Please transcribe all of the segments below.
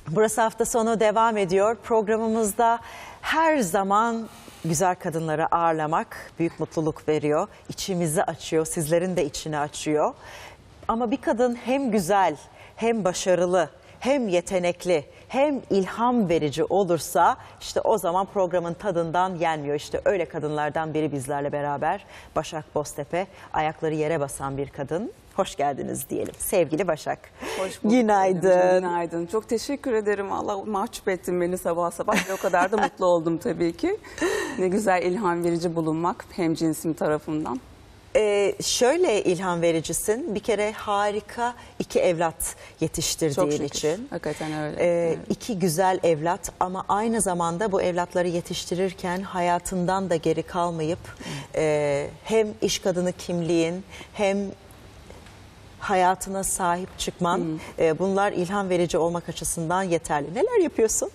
Burası hafta sonu devam ediyor. Programımızda her zaman güzel kadınları ağırlamak büyük mutluluk veriyor. İçimizi açıyor, sizlerin de içini açıyor. Ama bir kadın hem güzel, hem başarılı, hem yetenekli, hem ilham verici olursa işte o zaman programın tadından yenmiyor. İşte öyle kadınlardan biri bizlerle beraber Başak Boztepe, ayakları yere basan bir kadın. Hoş geldiniz diyelim sevgili Başak. Hoş bulduk. Günaydın. Günaydın. Çok teşekkür ederim. Allah mahcup ettin beni sabah sabah. O kadar da mutlu oldum tabii ki. Ne güzel ilham verici bulunmak hemcinsim tarafından. Şöyle ilham vericisin. Bir kere harika 2 evlat yetiştirdiğin için. Hakikaten öyle. Evet. 2 güzel evlat ama aynı zamanda bu evlatları yetiştirirken hayatından da geri kalmayıp hem iş kadını kimliğin hem hayatına sahip çıkman bunlar ilham verici olmak açısından yeterli. Neler yapıyorsun?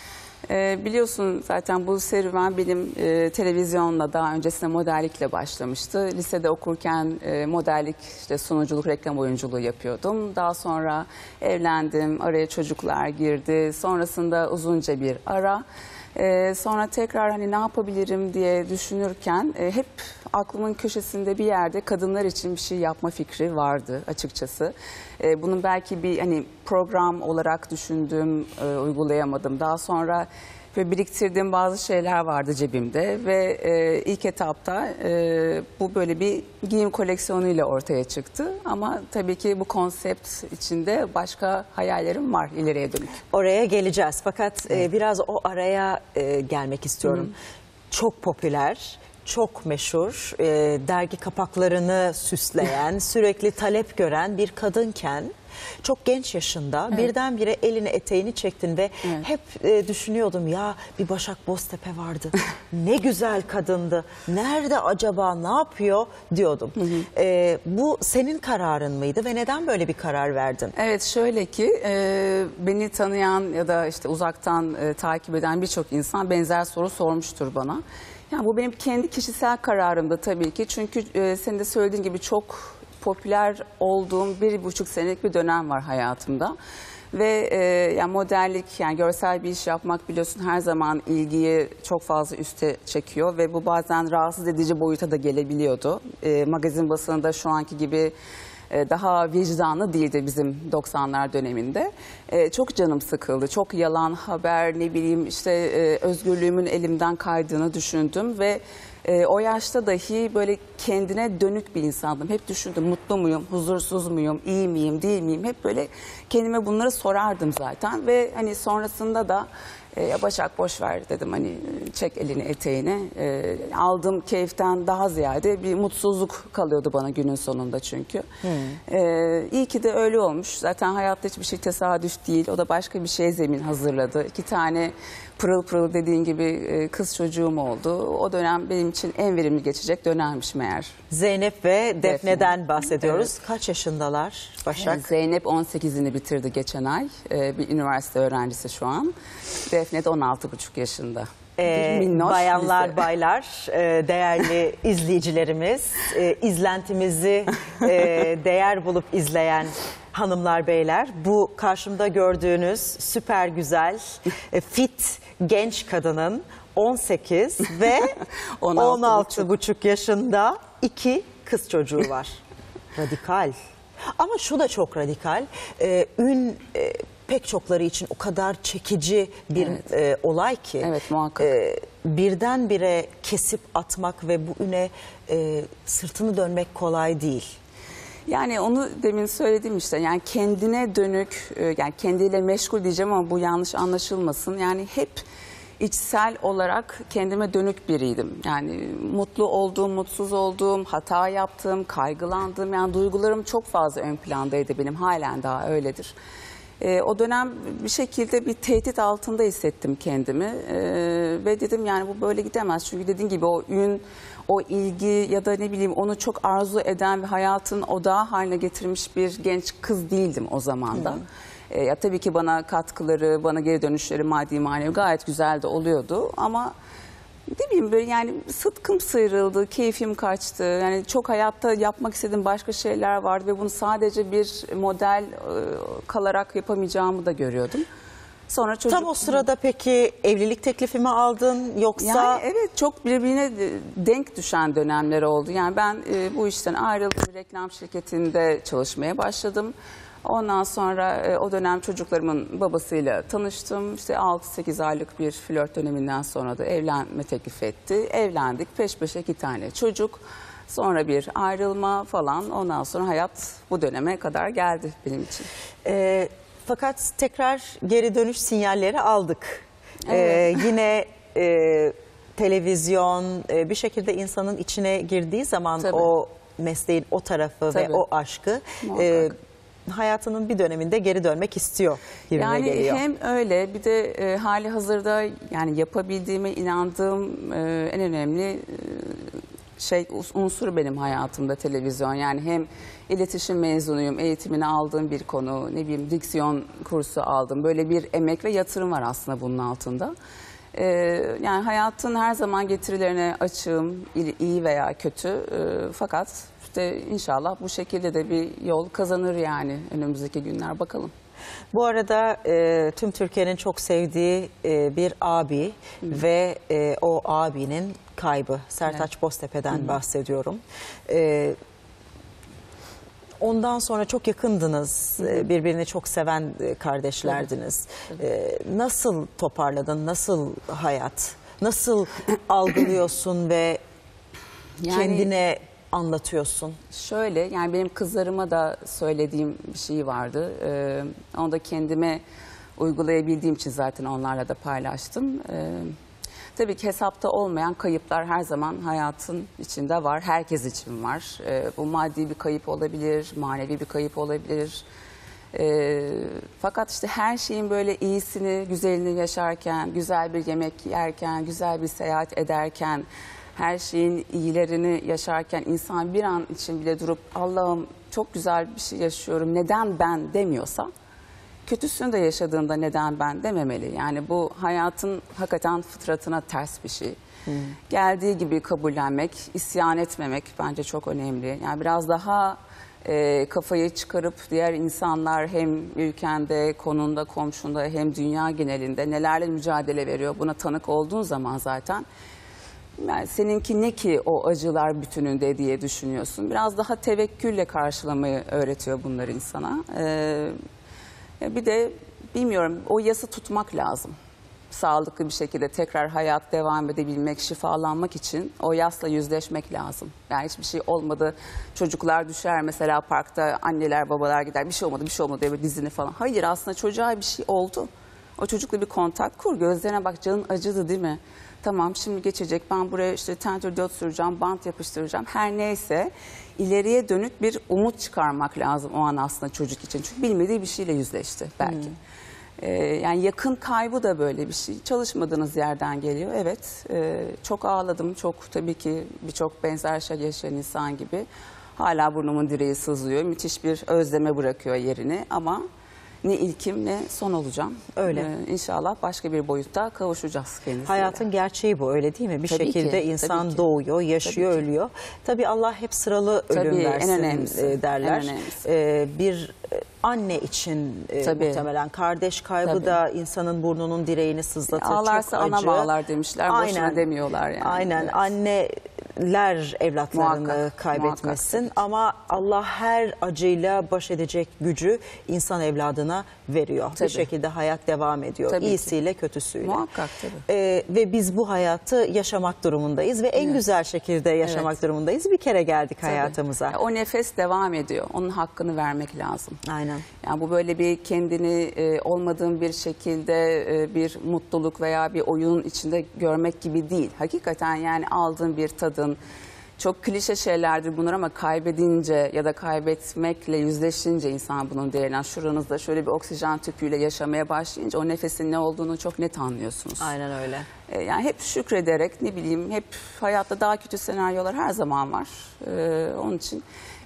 Biliyorsun zaten bu serüven benim televizyonla daha öncesinde modellikle başlamıştı. Lisede okurken modellik, işte sunuculuk, reklam oyunculuğu yapıyordum. Daha sonra evlendim, araya çocuklar girdi. Sonrasında uzunca bir ara. Sonra tekrar hani ne yapabilirim diye düşünürken hep aklımın köşesinde bir yerde kadınlar için bir şey yapma fikri vardı açıkçası. Bunun belki bir hani program olarak düşündüm, uygulayamadım. Daha sonra böyle biriktirdiğim bazı şeyler vardı cebimde ve ilk etapta bu böyle bir giyim koleksiyonuyla ortaya çıktı. Ama tabii ki bu konsept içinde başka hayallerim var ileriye dönük. Oraya geleceğiz fakat biraz o araya gelmek istiyorum. Çok popüler, çok meşhur, dergi kapaklarını süsleyen, sürekli talep gören bir kadınken çok genç yaşında birdenbire elini eteğini çektin ve hep düşünüyordum ya bir Başak Boztepe vardı. Ne güzel kadındı. Nerede acaba, ne yapıyor diyordum. Bu senin kararın mıydı ve neden böyle bir karar verdin? Evet, şöyle ki beni tanıyan ya da işte uzaktan takip eden birçok insan benzer soru sormuştur bana. Yani bu benim kendi kişisel kararımdı tabii ki. Çünkü senin de söylediğin gibi çok popüler olduğum 1,5 senelik bir dönem var hayatımda. Ve yani modellik, yani görsel bir iş yapmak biliyorsun her zaman ilgiyi çok fazla üste çekiyor. Ve bu bazen rahatsız edici boyuta da gelebiliyordu. Magazin basınında şu anki gibi daha vicdanlı değildi bizim 90'lar döneminde. Çok canım sıkıldı. Çok yalan haber, ne bileyim işte özgürlüğümün elimden kaydığını düşündüm ve o yaşta dahi böyle kendine dönük bir insandım. Hep düşündüm, mutlu muyum, huzursuz muyum, iyi miyim, değil miyim? Hep böyle kendime bunları sorardım zaten ve hani sonrasında da ya Başak boş ver dedim, hani çek elini eteğini. Aldığım keyiften daha ziyade bir mutsuzluk kalıyordu bana günün sonunda çünkü. İyi ki de öyle olmuş. Zaten hayatta hiçbir şey tesadüf değil. O da başka bir şeye zemin hazırladı. 2 tane pırıl pırıl dediğin gibi kız çocuğum oldu. O dönem benim için en verimli geçecek dönemmiş meğer. Zeynep ve Defne'den bahsediyoruz. Evet. Kaç yaşındalar Başak? Zeynep 18'ini bitirdi geçen ay. Bir üniversite öğrencisi şu an. Defne de 16,5 yaşında. Bayanlar, baylar, değerli izleyicilerimiz, izlentimizi değer bulup izleyen hanımlar, beyler, bu karşımda gördüğünüz süper güzel, fit genç kadının 18 ve 16,5 yaşında 2 kız çocuğu var. Radikal. Ama şu da çok radikal. Ün pek çokları için o kadar çekici bir olay ki. Evet, muhakkak. Birdenbire kesip atmak ve bu üne sırtını dönmek kolay değil. Yani onu demin söyledim işte, yani kendine dönük, yani kendiyle meşgul diyeceğim ama bu yanlış anlaşılmasın. Yani hep içsel olarak kendime dönük biriydim. Yani mutlu olduğum, mutsuz olduğum, hata yaptığım, kaygılandığım, yani duygularım çok fazla ön plandaydı benim, halen daha öyledir. O dönem bir şekilde bir tehdit altında hissettim kendimi ve dedim yani bu böyle gidemez. Çünkü dediğin gibi o ün, o ilgi ya da ne bileyim onu çok arzu eden ve hayatın odağı haline getirmiş bir genç kız değildim o zaman da. Ya tabii ki bana katkıları, bana geri dönüşleri maddi manevi gayet güzel de oluyordu ama ne bileyim böyle yani sıtkım sıyrıldı, keyfim kaçtı. Yani çok hayatta yapmak istediğim başka şeyler vardı ve bunu sadece bir model kalarak yapamayacağımı da görüyordum. Sonra çocuk... Tam o sırada peki evlilik teklifi mi aldın yoksa? Yani evet, çok birbirine denk düşen dönemler oldu. Yani ben bu işten ayrıldım, bir reklam şirketinde çalışmaya başladım. Ondan sonra o dönem çocuklarımın babasıyla tanıştım. İşte 6-8 aylık bir flört döneminden sonra da evlenme teklif etti. Evlendik, peş peşe 2 tane çocuk. Sonra bir ayrılma falan. Ondan sonra hayat bu döneme kadar geldi benim için. Fakat tekrar geri dönüş sinyalleri aldık. Evet. Yine televizyon bir şekilde insanın içine girdiği zaman Tabii. o mesleğin o tarafı ve Tabii. o aşkı hayatının bir döneminde geri dönmek istiyor gibime Yani geliyor. hem öyle, bir de hali hazırda yani yapabildiğime inandığım en önemli unsur benim hayatımda televizyon. Yani hem iletişim mezunuyum, eğitimini aldığım bir konu, ne bileyim diksiyon kursu aldım. Böyle bir emek ve yatırım var aslında bunun altında. Yani hayatın her zaman getirilerine açığım, iyi veya kötü. Fakat işte inşallah bu şekilde de bir yol kazanır yani önümüzdeki günler, bakalım. Bu arada tüm Türkiye'nin çok sevdiği bir abi ve o abinin kaybı Sertaç Boztepe'den bahsediyorum. Ondan sonra çok yakındınız, birbirini çok seven kardeşlerdiniz. Nasıl toparladın, nasıl hayat, nasıl algılıyorsun ve kendine anlatıyorsun? Şöyle, yani benim kızlarıma da söylediğim bir şey vardı. Onu da kendime uygulayabildiğim için zaten onlarla da paylaştım. Tabii ki hesapta olmayan kayıplar her zaman hayatın içinde var. Herkes için var. Bu maddi bir kayıp olabilir, manevi bir kayıp olabilir. Fakat işte her şeyin böyle iyisini, güzelini yaşarken, güzel bir yemek yerken, güzel bir seyahat ederken, her şeyin iyilerini yaşarken insan bir an için bile durup Allah'ım çok güzel bir şey yaşıyorum, neden ben demiyorsa, kötüsünü de yaşadığında neden ben dememeli. Yani bu hayatın hakikaten fıtratına ters bir şey. Geldiği gibi kabullenmek, isyan etmemek bence çok önemli. Yani biraz daha kafayı çıkarıp diğer insanlar hem ülkende, konunda, komşunda hem dünya genelinde nelerle mücadele veriyor, buna tanık olduğun zaman zaten yani seninki ne ki o acılar bütününde diye düşünüyorsun. Biraz daha tevekkülle karşılamayı öğretiyor bunlar insana. Bir de bilmiyorum, o yası tutmak lazım. Sağlıklı bir şekilde tekrar hayat devam edebilmek, şifalanmak için o yasla yüzleşmek lazım. Yani hiçbir şey olmadı, çocuklar düşer mesela parkta, anneler babalar gider, bir şey olmadı diye böyle dizini falan. Hayır, aslında çocuğa bir şey oldu. O çocukla bir kontak kur, gözlerine bak, canın acıdı değil mi? Tamam, şimdi geçecek, ben buraya işte tentür diyot süreceğim, bant yapıştıracağım, her neyse ileriye dönük bir umut çıkarmak lazım o an aslında çocuk için. Çünkü bilmediği bir şeyle yüzleşti belki. Yani yakın kaybı da böyle bir şey. Çalışmadığınız yerden geliyor. Evet, çok ağladım. Çok, tabii ki birçok benzer şey yaşayan insan gibi. Hala burnumun direği sızlıyor. Müthiş bir özleme bırakıyor yerini ama ne ilkim ne son olacağım. Öyle. İnşallah başka bir boyutta kavuşacağız kendisiyle. Hayatın gerçeği bu, öyle değil mi? Bir Tabii şekilde ki, insan tabii ki. doğuyor, yaşıyor, Tabii ki. ölüyor. Tabii Allah hep sıralı ölüm Tabii, versin en önemlisi, derler. en önemlisi. Bir anne için Tabii. muhtemelen kardeş kaybı Tabii. da insanın burnunun direğini sızlatır. Ağlarsa çok acı. anam ağlar demişler. Boşuna demiyorlar yani. Aynen. Evet. Anneler evlatlarını Muhakkak, kaybetmesin muhakkak. ama Allah her acıyla baş edecek gücü insan evladına veriyor. Tabii. Bir şekilde hayat devam ediyor. Tabii ki. İyisiyle kötüsüyle. Muhakkak tabii. Ve biz bu hayatı yaşamak durumundayız ve en Evet. güzel şekilde yaşamak Evet. durumundayız. Bir kere geldik Tabii. hayatımıza. Ya o nefes devam ediyor. Onun hakkını vermek lazım. Aynen. Yani bu böyle bir kendini olmadığın bir şekilde bir mutluluk veya bir oyunun içinde görmek gibi değil. Hakikaten yani aldığın bir tadın, çok klişe şeylerdir bunlar ama kaybedince ya da kaybetmekle yüzleşince insan bunun değerinden, şuranızda şöyle bir oksijen tüpüyle yaşamaya başlayınca o nefesin ne olduğunu çok net anlıyorsunuz. Aynen öyle. Yani hep şükrederek, ne bileyim, hep hayatta daha kötü senaryolar her zaman var. Onun için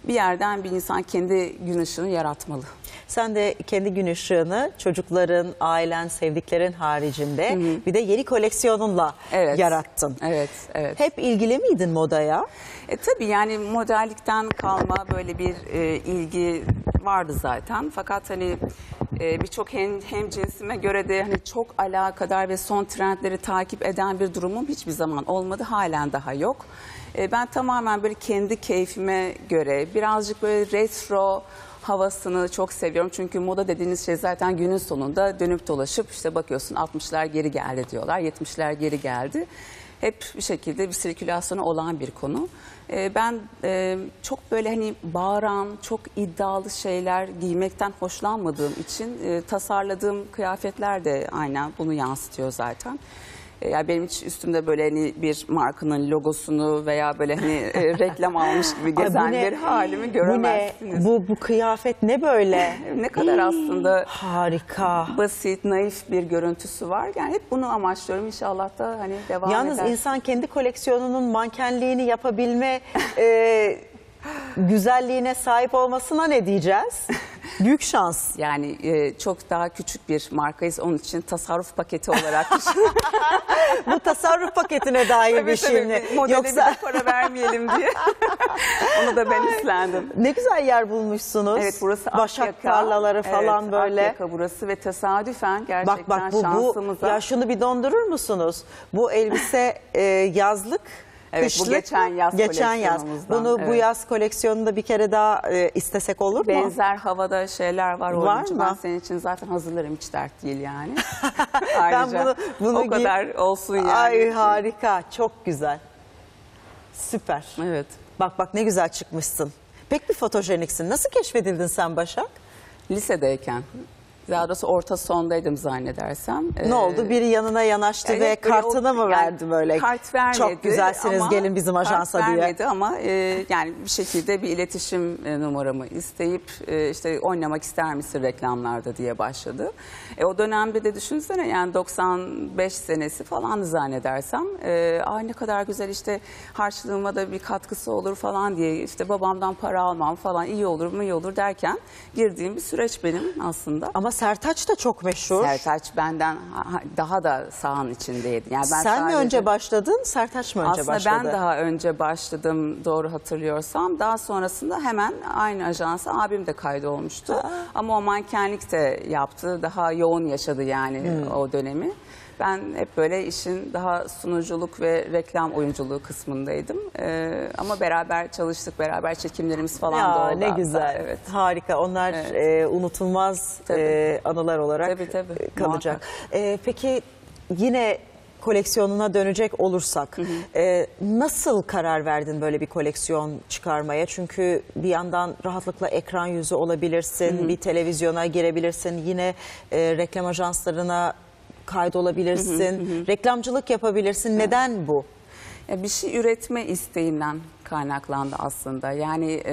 bir yerden bir insan kendi gün ışığını yaratmalı. Sen de kendi gün ışığını çocukların, ailen, sevdiklerin haricinde bir de yeni koleksiyonunla yarattın. Evet, evet. Hep ilgili miydin modaya? Tabii yani modellikten kalma böyle bir ilgi vardı zaten. Fakat hani birçok hem cinsime göre de hani çok alakadar ve son trendleri takip eden bir durumum hiçbir zaman olmadı. Halen daha yok. Ben tamamen böyle kendi keyfime göre birazcık böyle retro havasını çok seviyorum. Çünkü moda dediğiniz şey zaten günün sonunda dönüp dolaşıp işte bakıyorsun 60'lar geri geldi diyorlar, 70'ler geri geldi. Hep bir şekilde bir sirkülasyonu olan bir konu. Ben çok böyle hani bağıran, çok iddialı şeyler giymekten hoşlanmadığım için tasarladığım kıyafetler de aynen bunu yansıtıyor zaten. Yani benim hiç üstümde böyle hani bir markanın logosunu veya böyle hani reklam almış gibi gezen bir halimi göremezsiniz. Bu kıyafet ne böyle? Ne kadar aslında harika, basit, naif bir görüntüsü var. Yani hep bunu amaçlıyorum. İnşallah da hani devam Yalnız eder. insan kendi koleksiyonunun mankenliğini yapabilme güzelliğine sahip olmasına ne diyeceğiz? Büyük şans. Yani çok daha küçük bir markayız. Onun için tasarruf paketi olarak Bu tasarruf paketine dair bir şey mi? Yoksa bir para vermeyelim diye. Onu da ben üstlendim. Ne güzel yer bulmuşsunuz. Evet, burası Başak Akyaka. tarlaları falan böyle. Akyaka burası ve tesadüfen gerçekten şansımıza. Ya şunu bir dondurur musunuz? Bu elbise yazlık. Evet, kışlık, bu geçen yaz Bunu bu yaz koleksiyonunda bir kere daha istesek olur mu? Benzer havada şeyler var. Var mı? Ben senin için zaten hazırlarım, hiç dert değil yani. Ayrıca ben bunu o kadar olsun yani. Ay harika, çok güzel. Süper. Evet. Bak ne güzel çıkmışsın. Pek bir fotojeniksin. Nasıl keşfedildin sen Başak? Lisedeyken. Daha doğrusu orta sondaydım zannedersem. Ne oldu? Biri yanına yanaştı ve kartını mı verdi böyle? Kart vermedi. Çok güzelsiniz, gelin bizim ajansa diye. Kart vermedi ama yani bir şekilde bir iletişim numaramı isteyip işte oynamak ister misin reklamlarda diye başladı. O dönemde de düşünsene yani 95 senesi falan zannedersem. Ay ne kadar güzel işte harçlığıma da bir katkısı olur falan diye işte babamdan para almam falan iyi olur mu iyi olur derken girdiğim bir süreç benim aslında. Ama Sertaç da çok meşhur. Sertaç benden daha da sahanın içindeydi. Yani ben Sen mi önce başladın, Sertaç mı önce başladı? Aslında ben daha önce başladım doğru hatırlıyorsam. Daha sonrasında hemen aynı ajansa abim de kaydolmuştu. Ama o mankenlik de yaptı. Daha yoğun yaşadı yani o dönemi. Ben hep böyle işin daha sunuculuk ve reklam oyunculuğu kısmındaydım. Ama beraber çalıştık, beraber çekimlerimiz falan da oldu. Ne güzel, evet. Harika. Onlar unutulmaz anılar olarak kalacak. Peki yine koleksiyonuna dönecek olursak, nasıl karar verdin böyle bir koleksiyon çıkarmaya? Çünkü bir yandan rahatlıkla ekran yüzü olabilirsin, bir televizyona girebilirsin, yine reklam ajanslarına kaydolabilirsin, reklamcılık yapabilirsin. Neden bu? Bir şey üretme isteğinden kaynaklandı aslında. Yani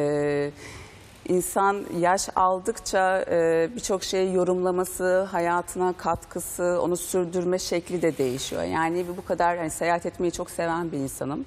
insan yaş aldıkça birçok şeyi yorumlaması, hayatına katkısı, onu sürdürme şekli de değişiyor. Yani bu kadar hani seyahat etmeyi çok seven bir insanım.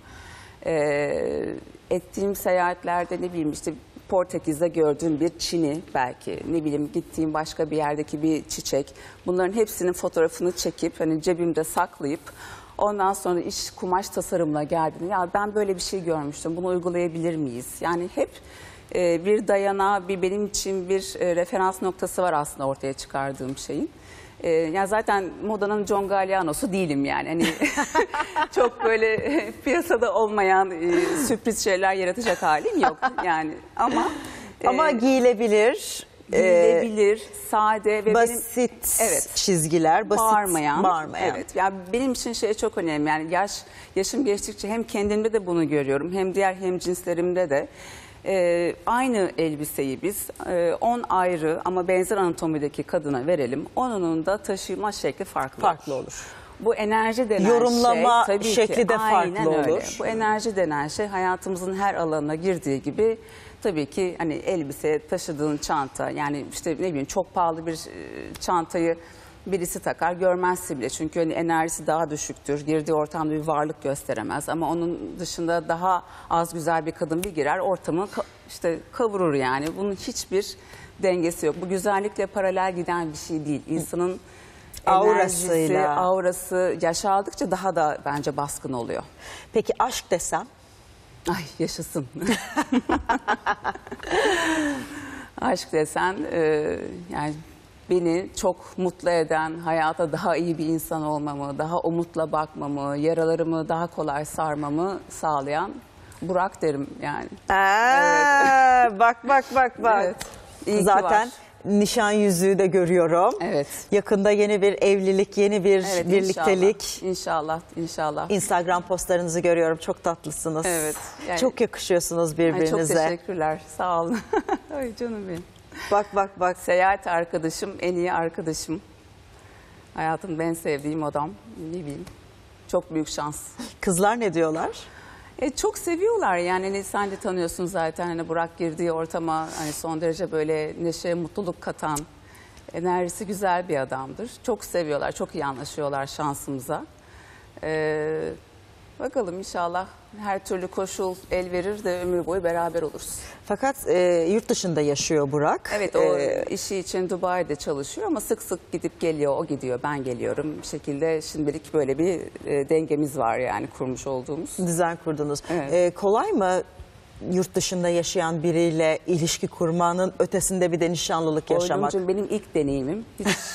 Ettiğim seyahatlerde ne bileyim işte Portekiz'de gördüğüm bir çini belki ne bileyim gittiğim başka bir yerdeki bir çiçek, bunların hepsinin fotoğrafını çekip hani cebimde saklayıp ondan sonra iş kumaş tasarımına geldiğinde ya ben böyle bir şey görmüştüm, bunu uygulayabilir miyiz? Yani hep bir dayanağı, bir benim için bir referans noktası var aslında ortaya çıkardığım şeyin. Yani zaten modanın John Galliano'su değilim yani. Hani çok böyle piyasada olmayan sürpriz şeyler yaratacak halim yok yani. Ama giyilebilir. Giyilebilir, sade ve basit çizgiler, basit bağırmayan. Evet. Yani benim için şey çok önemli. Yani yaşım geçtikçe hem kendimde de bunu görüyorum, hem diğer hemcinslerimde de. Aynı elbiseyi biz 10 ayrı ama benzer anatomideki kadına verelim. Onun da taşıma şekli farklı olur. Bu enerji denen yorumlama şey tabii şekli ki de farklı olur. Öyle. Bu enerji denen şey hayatımızın her alanına girdiği gibi tabii ki hani elbise, taşıdığın çanta yani işte ne bileyim çok pahalı bir çantayı birisi takar, görmezse bile. Çünkü hani enerjisi daha düşüktür. Girdiği ortamda bir varlık gösteremez. Ama onun dışında daha az güzel bir kadın bir girer, ortamı işte kavurur yani. Bunun hiçbir dengesi yok. Bu güzellikle paralel giden bir şey değil. İnsanın enerjisi, aurası yaş aldıkça daha da bence baskın oluyor. Peki aşk desem? Ay yaşasın. Aşk desen yani beni çok mutlu eden, hayata daha iyi bir insan olmamı, daha umutla bakmamı, yaralarımı daha kolay sarmamı sağlayan Burak derim yani. Evet. Bak. Evet. İyi Zaten nişan yüzüğü de görüyorum. Evet. Yakında yeni bir evlilik, yeni bir birliktelik. İnşallah. Instagram postlarınızı görüyorum. Çok tatlısınız. Evet. Yani, çok yakışıyorsunuz birbirinize. Ay, çok teşekkürler. Sağ olun. Ay canım benim. Bak. Seyahat arkadaşım, en iyi arkadaşım. Hayatımda en sevdiğim adam. Ne bileyim. Çok büyük şans. Kızlar ne diyorlar? Çok seviyorlar yani hani sen de tanıyorsun zaten hani Burak girdiği ortama hani son derece böyle neşe, mutluluk katan, enerjisi güzel bir adamdır. Çok seviyorlar, çok iyi anlaşıyorlar şansımıza. Bakalım inşallah her türlü koşul el verir de ömür boyu beraber oluruz. Fakat yurt dışında yaşıyor Burak. Evet, o işi için Dubai'de çalışıyor ama sık sık gidip geliyor, o gidiyor, ben geliyorum. Bir şekilde şimdilik böyle bir dengemiz var yani kurmuş olduğumuz. Düzen kurdunuz. Evet. Kolay mı yurt dışında yaşayan biriyle ilişki kurmanın ötesinde bir de nişanlılık yaşamak? Oylumcuğum benim ilk deneyimim.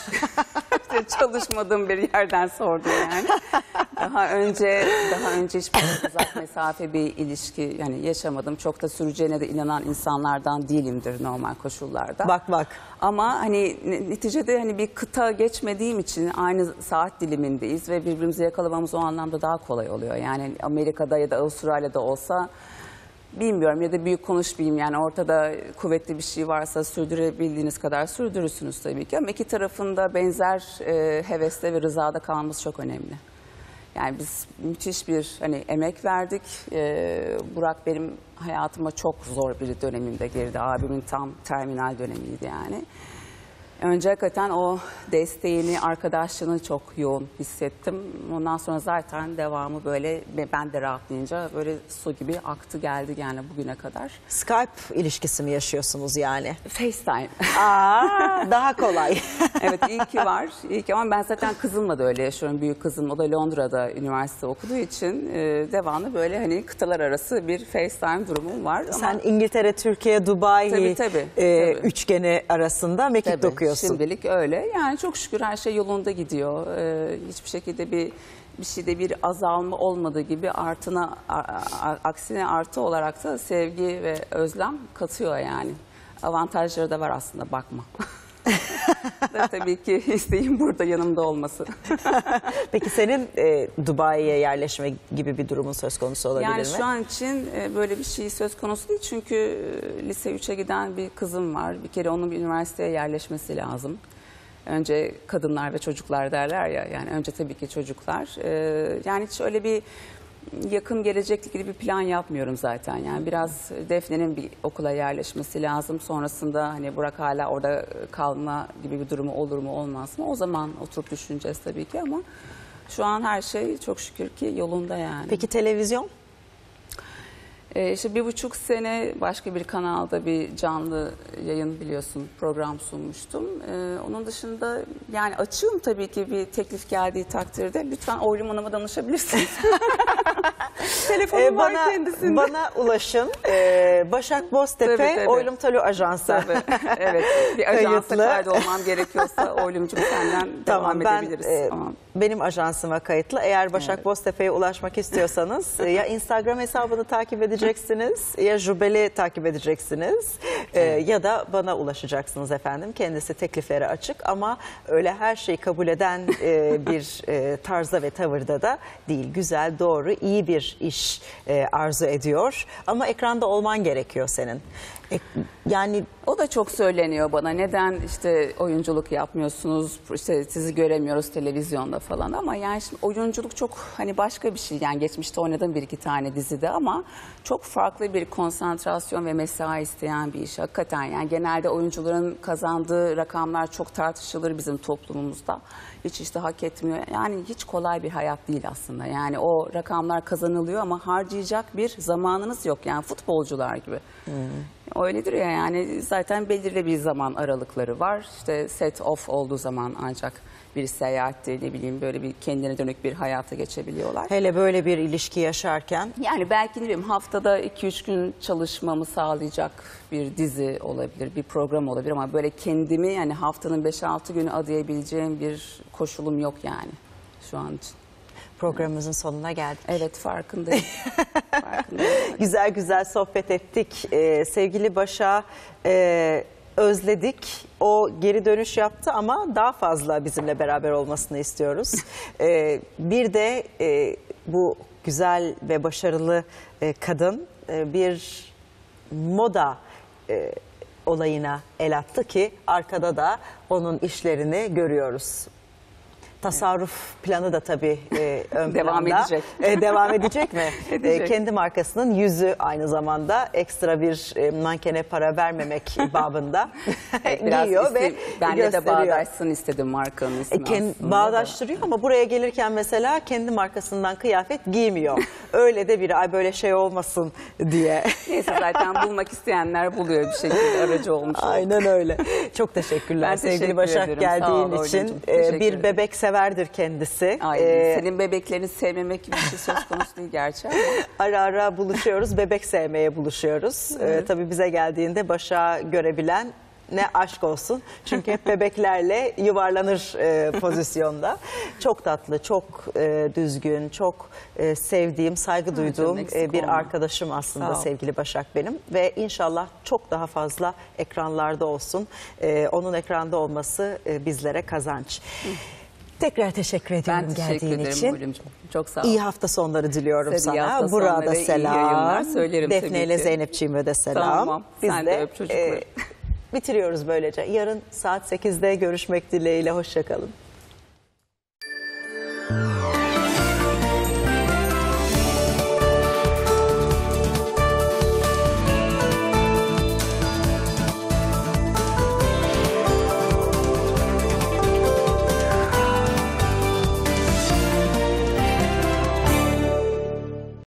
Hiç çalışmadığım bir yerden sordu yani. Daha önce hiç uzak mesafe bir ilişki yani yaşamadım. Çok da süreceğine de inanan insanlardan değilimdir normal koşullarda. Bak. Ama hani neticede hani bir kıta geçmediğim için aynı saat dilimindeyiz ve birbirimizi yakalamamız o anlamda daha kolay oluyor. Yani Amerika'da ya da Avustralya'da olsa bilmiyorum ya da büyük konuşmayayım yani ortada kuvvetli bir şey varsa sürdürebildiğiniz kadar sürdürürsünüz tabii ki. Ama iki tarafında benzer heveste ve rızada kalması çok önemli. Yani biz müthiş bir hani emek verdik. Burak benim hayatıma çok zor bir dönemimde girdi. Abimin tam terminal dönemiydi yani. Önce hakikaten o desteğini, arkadaşlığını çok yoğun hissettim. Ondan sonra zaten devamı böyle ben de rahatlayınca böyle su gibi aktı geldi yani bugüne kadar. Skype ilişkisi mi yaşıyorsunuz yani? FaceTime. Daha kolay. Evet iyi ki var. İyi ki ama ben zaten kızımla da öyle yaşıyorum. Büyük kızım o da Londra'da üniversite okuduğu için devamlı böyle hani kıtalar arası bir FaceTime durumum var. Sen ama... İngiltere, Türkiye, Dubai tabii. Üçgeni arasında mekik dokuyorsun. Şimdilik öyle. Yani çok şükür her şey yolunda gidiyor. Hiçbir şekilde bir şeyde bir azalma olmadığı gibi aksine artı olarak da sevgi ve özlem katıyor yani. Avantajları da var aslında bakma. Tabii ki isteğim burada yanımda olması. Peki senin Dubai'ye yerleşme gibi bir durumun söz konusu olabilir mi? Yani şu an için böyle bir şey söz konusu değil. Çünkü lise 3'e giden bir kızım var. Bir kere onun bir üniversiteye yerleşmesi lazım. Önce kadınlar ve çocuklar derler ya. Yani önce tabii ki çocuklar. Yani hiç öyle bir yakın gelecekle ilgili bir plan yapmıyorum zaten. Yani biraz Defne'nin bir okula yerleşmesi lazım. Sonrasında hani Burak hala orada kalma gibi bir durumu olur mu olmaz mı? O zaman oturup düşüneceğiz tabii ki ama şu an her şey çok şükür ki yolunda yani. Peki televizyon? İşte 1,5 sene başka bir kanalda bir canlı yayın biliyorsun program sunmuştum. Onun dışında yani açığım tabii ki bir teklif geldiği takdirde. Lütfen Oylum Hanım'a danışabilirsiniz. Telefonum var kendisinde. Bana ulaşın. Başak Boztepe, tabii. Oylum Talu Ajansı. Tabii. Evet, bir ajansa kaydolmam gerekiyorsa Oylumcum senden devam edebiliriz. Benim ajansıma kayıtlı. Eğer Başak Boztepe'ye ulaşmak istiyorsanız ya Instagram hesabını takip edeceksiniz ya Jubel'i takip edeceksiniz ya da bana ulaşacaksınız efendim. Kendisi tekliflere açık ama öyle her şeyi kabul eden bir tarzda ve tavırda da değil. Güzel, doğru, iyi bir iş arzu ediyor ama ekranda olman gerekiyor senin. Yani O da çok söyleniyor bana. Neden işte oyunculuk yapmıyorsunuz? İşte sizi göremiyoruz televizyonda falan, ama yani şimdi oyunculuk çok hani başka bir şey. Yani geçmişte oynadım bir iki tane dizide ama çok farklı bir konsantrasyon ve mesai isteyen bir iş hakikaten. Yani genelde oyuncuların kazandığı rakamlar çok tartışılır bizim toplumumuzda. Hiç işte hak etmiyor. Yani hiç kolay bir hayat değil aslında. Yani o rakamlar kazanılıyor ama harcayacak bir zamanınız yok. Yani futbolcular gibi. Öyledir ya, yani zaten belirli bir zaman aralıkları var. İşte set off olduğu zaman ancak bir seyahatte, ne bileyim, böyle bir kendine dönük bir hayata geçebiliyorlar. hele böyle bir ilişki yaşarken Yani belki ne bileyim haftada 2-3 gün çalışmamı sağlayacak bir dizi olabilir, bir program olabilir, ama böyle kendimi yani haftanın 5-6 günü adayabileceğim bir koşulum yok yani şu an için. programımızın sonuna geldik. Evet, farkındayım. Farkındayım. Güzel güzel sohbet ettik. Sevgili Başak'ı özledik. O geri dönüş yaptı ama daha fazla bizimle beraber olmasını istiyoruz. Bir de bu güzel ve başarılı kadın bir moda olayına el attı ki arkada da onun işlerini görüyoruz. Tasarruf planı da tabii ön Devam planda. edecek. Devam edecek mi? Edecek. Kendi markasının yüzü aynı zamanda, ekstra bir mankene para vermemek babında Biraz giyiyor ve benle de gösteriyor. bağdaşsın istedim markanın ismi aslında Bağdaştırıyor ama buraya gelirken mesela kendi markasından kıyafet giymiyor. Öyle de bir ay böyle şey olmasın diye. Neyse, zaten bulmak isteyenler buluyor bir şekilde, aracı olmuş. Aynen öyle. Çok teşekkürler Ben sevgili teşekkür Başak ederim. geldiğin Sağ ol için. Orçuncum. Teşekkür Bir ederim. bebek severdir kendisi. Ay, senin bebeklerini sevmemek gibi bir şey söz konusu değil gerçi ama. Ara ara buluşuyoruz, bebek sevmeye buluşuyoruz. Tabii bize geldiğinde Başak'ı görebilen ne aşk olsun. Çünkü hep bebeklerle yuvarlanır pozisyonda. Çok tatlı, çok düzgün, çok sevdiğim, saygı duyduğum eksik bir olma. arkadaşım aslında Sağ ol. sevgili Başak benim. Ve inşallah çok daha fazla ekranlarda olsun. Onun ekranda olması bizlere kazanç. Tekrar teşekkür ediyorum Ben teşekkür geldiğin ederim için. Oylumcuğum. Çok sağ ol. İyi hafta sonları diliyorum Size de iyi sana. hafta Burada sonları, iyi selam. yayınlar söylerim Defne tabii ile ki. Zeynepciğime de selam. Tamam. Sen de öp çocukları. Bitiriyoruz böylece. Yarın saat 8'de görüşmek dileğiyle. Hoşça kalın.